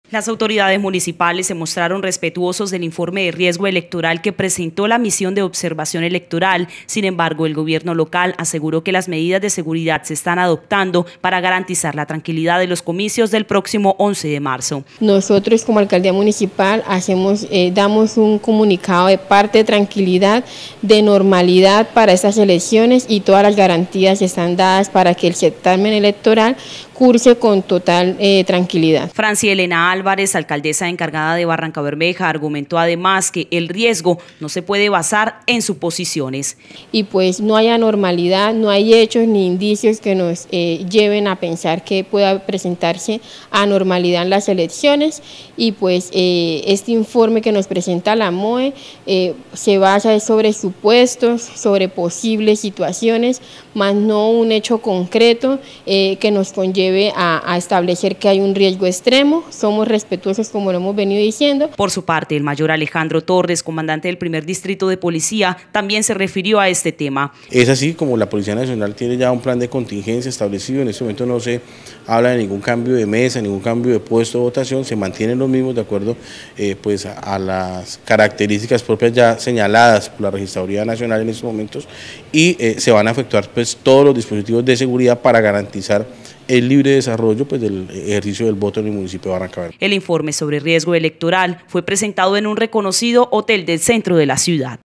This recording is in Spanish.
Las autoridades municipales se mostraron respetuosos del informe de riesgo electoral que presentó la misión de observación electoral. Sin embargo, el gobierno local aseguró que las medidas de seguridad se están adoptando para garantizar la tranquilidad de los comicios del próximo 11 de marzo. Nosotros como alcaldía municipal damos un comunicado de parte de tranquilidad, de normalidad para estas elecciones y todas las garantías están dadas para que el certamen electoral curse con total tranquilidad. Francia Elena Álvarez, alcaldesa encargada de Barrancabermeja, argumentó además que el riesgo no se puede basar en suposiciones. Y pues no hay anormalidad, no hay hechos ni indicios que nos lleven a pensar que pueda presentarse anormalidad en las elecciones y pues este informe que nos presenta la MOE se basa sobre supuestos, sobre posibles situaciones, más no un hecho concreto que nos conlleve a establecer que hay un riesgo extremo. Somos respetuosos como lo hemos venido diciendo. Por su parte, el mayor Alejandro Torres, comandante del primer distrito de policía, también se refirió a este tema. Es así como la Policía Nacional tiene ya un plan de contingencia establecido. En este momento no se habla de ningún cambio de mesa, ningún cambio de puesto de votación, se mantienen los mismos de acuerdo pues a las características propias ya señaladas por la Registraduría Nacional en estos momentos y se van a efectuar pues todos los dispositivos de seguridad para garantizar el libre desarrollo pues, del ejercicio del voto en el municipio de Barrancabermeja. El informe sobre riesgo electoral fue presentado en un reconocido hotel del centro de la ciudad.